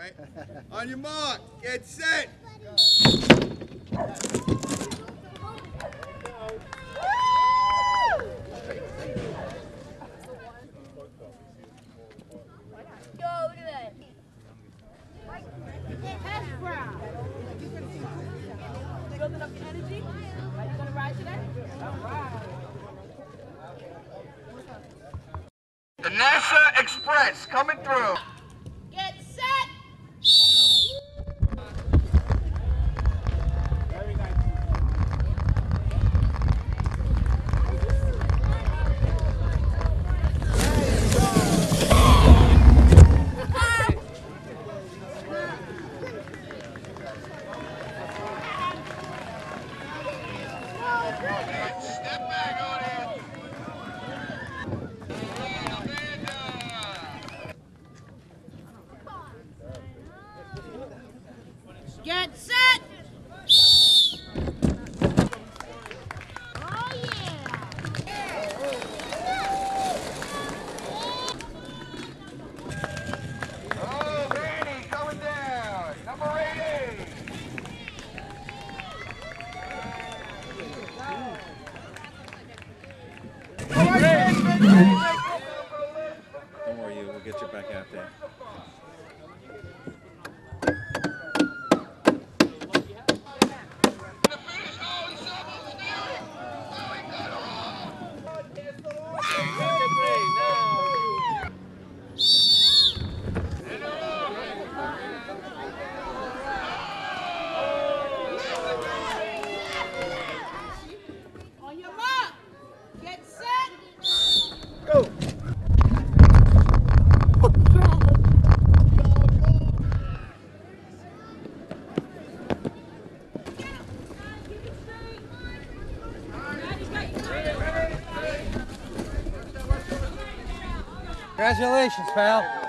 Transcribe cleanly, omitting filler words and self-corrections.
right? On your mark, get set. Yo, look at that. Building up your energy? Are you gonna ride today? All right. The NASA Express coming through. Get set. Very nice. Step back on it. Get set. Oh yeah. Oh, Danny coming down. Number 80. Don't worry, we'll get you back out there. On your mark. Get set. Go. Congratulations, pal.